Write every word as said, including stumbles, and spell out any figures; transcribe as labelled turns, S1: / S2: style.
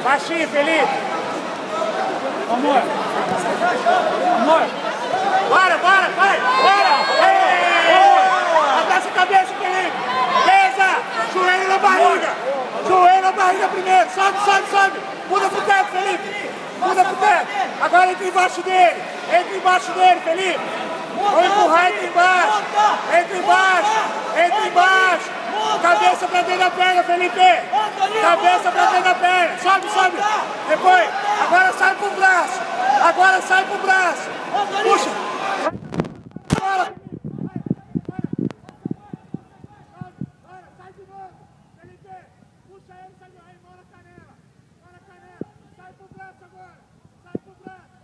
S1: Baixinho, Felipe. Amor. Amor. Bora, bora, vai. Bora. Abraça a cabeça, Felipe. Pesa. Joelho na barriga. Joelho na barriga primeiro. Sobe, sobe, sobe. Muda pro teto, Felipe. Muda pro teto. Agora entra embaixo dele. Entra embaixo dele, Felipe. Vou empurrar, entra embaixo. Entra embaixo. Entra embaixo. Cabeça pra dentro da perna, Felipe. Cabeça pra dentro da perna. Sobe, sobe. Depois. Agora sai pro braço. Agora sai pro braço. Puxa. Agora. Sai de novo. Felipe. Puxa ele, sai de novo. Aí, mão na canela. Mão na canela. Sai pro braço agora. Sai pro braço.